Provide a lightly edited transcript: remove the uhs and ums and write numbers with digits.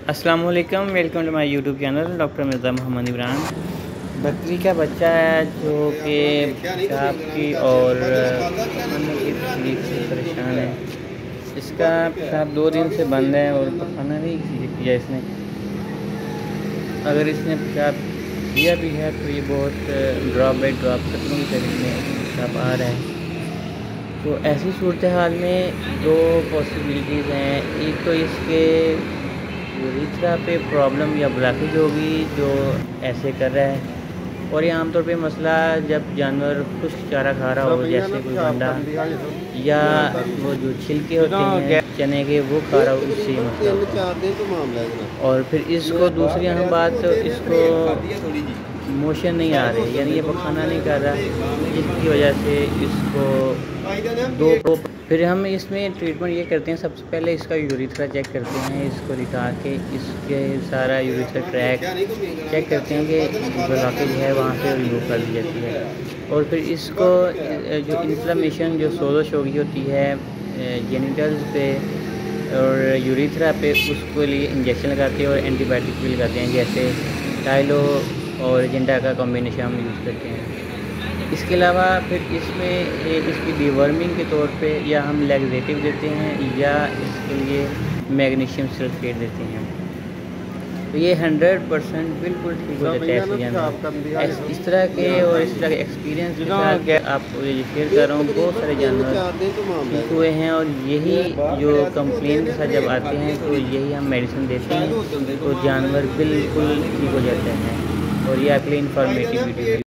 अस्सलाम वालेकुम, welcome to my YouTube channel doctor Mirza Mohammad Imran. बकरी का बच्चा है जो कि पेशाब की और खाने की तकलीफ से परेशान है। इसका पेशाब 2 दिन से बंद है और खाना नहीं किया इसने। अगर इसने पेशाब किया भी है तो ये बहुत ड्रॉप बाई ड्रॉप कतरों की तरह में पेशाब आ रहा है। तो ऐसी सूरत हाल में 2 पॉसिबिलिटीज़ हैं। एक तो इसके यूरिथ्रा पे प्रॉब्लम या ब्लॉकेज होगी जो ऐसे कर रहा है, और ये आमतौर पे मसला जब जानवर खुश्क चारा खा रहा हो, जैसे कोई गंडा या वो जो छिलके होते हैं चने के वो खा रहा हो, उससे मसला होता है। और फिर इसको दूसरी अहम बात, तो इसको मोशन नहीं आ रहे, यानी ये पखाना नहीं कर रहा, जिसकी वजह से इसको फिर हम इसमें ट्रीटमेंट ये करते हैं। सबसे पहले इसका यूरिथ्रा चेक करते हैं, इसको दिखा के इसके सारा यूरिथ्रा ट्रैक चेक करते हैं कि ब्लॉकेज है वहाँ से रिमूव कर दी जाती है। और फिर इसको जो इन्फ्लेमेशन जो सोजश हो गई होती है जेनिटल्स पे और यूरिथ्रा पे, उसके लिए इंजेक्शन लगाते हैं और एंटीबायोटिक भी लगाते हैं, जैसे टाइलो और एजेंडा का कॉम्बिनेशन हम यूज़ करते हैं। इसके अलावा फिर इसमें इसकी डिवर्मिंग के तौर पे या हम लैक्सेटिव देते हैं या इसके लिए मैग्नीशियम सल्फेट देते हैं। तो ये 100% बिल्कुल ठीक हो जाता है ऐसे जानवर। इस तरह के और इस तरह के एक्सपीरियंस के साथ आपको ये शेयर कर रहा हूँ। बहुत सारे जानवर ठीक हुए हैं, और यही जो कंप्लेन के साथ जब आते हैं तो यही हम मेडिसिन देते हैं तो जानवर बिल्कुल ठीक हो जाते हैं। और ये आपके लिए इंफॉर्मेटिव वीडियो है।